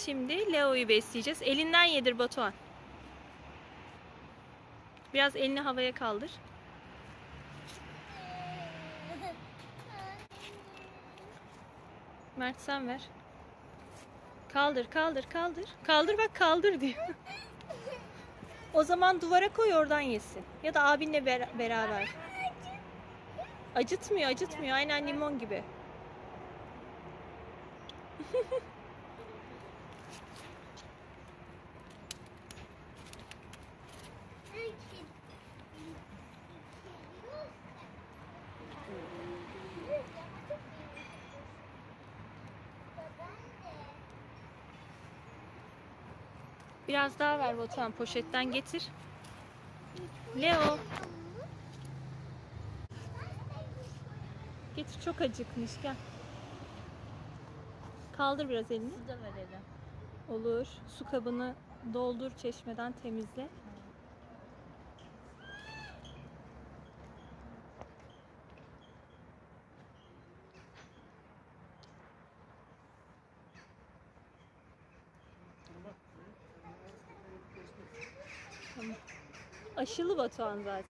Şimdi Leo'yu besleyeceğiz. Elinden yedir Batuhan. Biraz elini havaya kaldır. Mert sen ver. Kaldır, kaldır, kaldır. Kaldır bak, kaldır diyor. O zaman duvara koy, oradan yesin. Ya da abinle beraber. Acıtmıyor, acıtmıyor. Aynen limon gibi. Biraz daha ver Batuhan, poşetten getir. Leo. Getir, çok acıkmış, gel. Kaldır biraz elini. Su da verelim. Olur. Su kabını doldur, çeşmeden temizle. Tamam. Aşılı Batuhan zaten.